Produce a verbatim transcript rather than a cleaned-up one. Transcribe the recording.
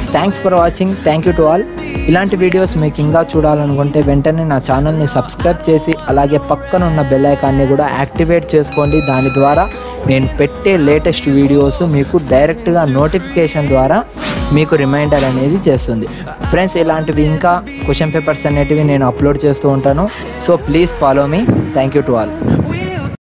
Thanks for watching. Thank you to all. ఇలాంటి videos మీకు ఇంకా చూడాలనుకుంటే వెంటనే నా ఛానల్ని సబ్స్క్రైబ్ చేసి అలాగే పక్కన ఉన్న బెల్ ఐకాన్ని కూడా యాక్టివేట్ చేసుకోండి. దాని ద్వారా నేను పెట్టే లేటెస్ట్ వీడియోస్ మీకు డైరెక్ట్గా నోటిఫికేషన్ ద్వారా మీకు రిమైండర్ అనేది చేస్తుంది. ఫ్రెండ్స్, ఇలాంటివి ఇంకా క్వశ్చన్ పేపర్స్ అనేటివి నేను అప్లోడ్ చేస్తూ ఉంటాను. So please follow me. Thank you to all.